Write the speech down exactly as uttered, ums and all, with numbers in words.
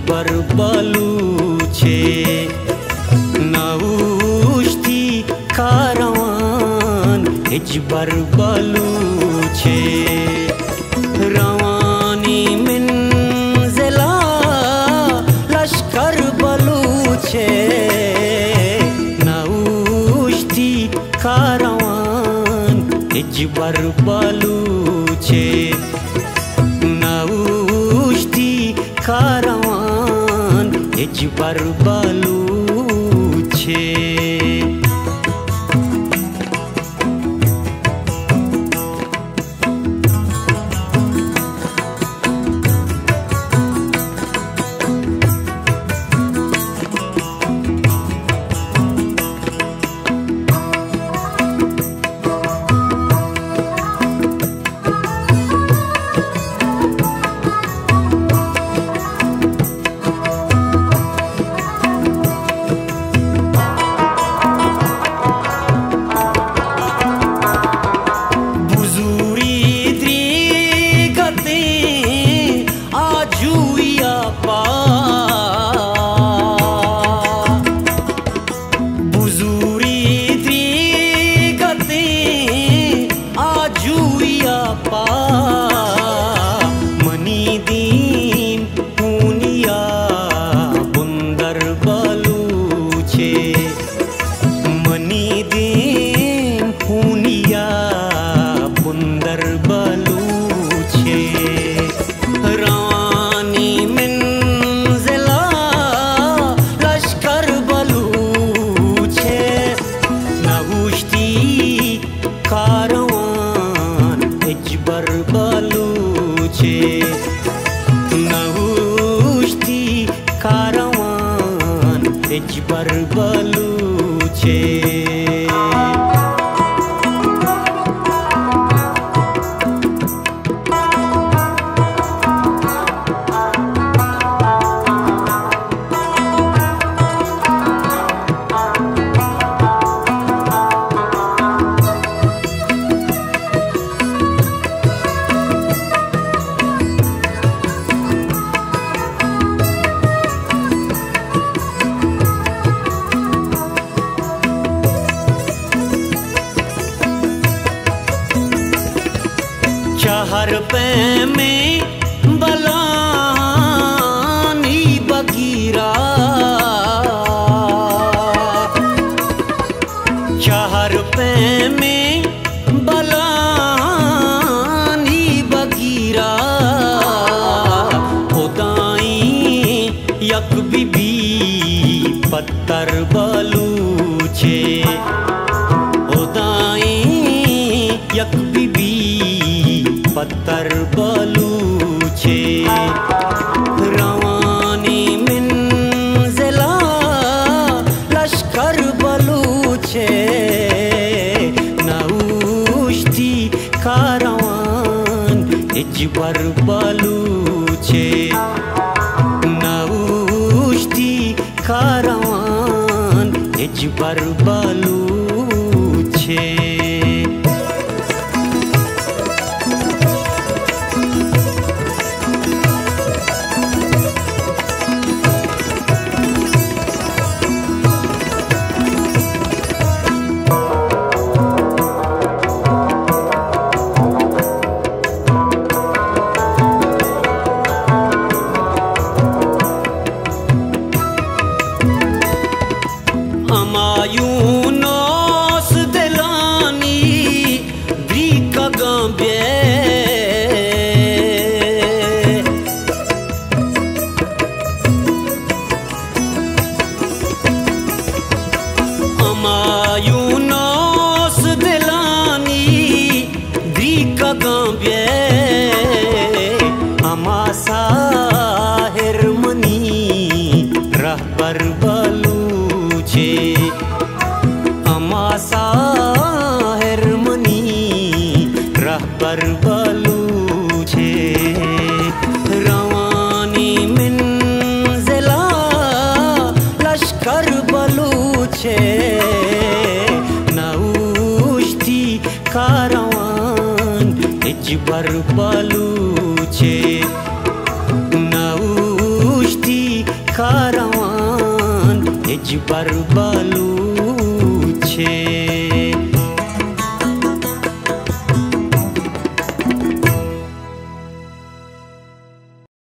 बरबलू छे नौष्टी कारवान हिज बरबलू छे रवानी मंजिला लश्कर बलू छे नौष्टी कारवान हिज बरबलू छे नौष्टी कारवान हिज बरबलू छे। बरबलू छे चाहर पे में बलानी बगीरा चाहर पे में बलानी बगीरा खुदाई यक बीबी पत्थर बलू छे खुदाई यक बीबी पत्थर बलू छे रवानी मंजिला लश्कर बलू छे नौष्टी कारवान हिज बरबलू छे नौष्टी कारवान हिज बरबलू छे। Amayunos delani brika gambie Amayunos delani brika gambie amasa hermani rahbar balu छे अमासा हेरमनी रहबर बलू छे रवानी मंजिला लश्कर बलू छे नौष्टी कारवान हिज बरबलू छे नौष्टी हिजबर बलूच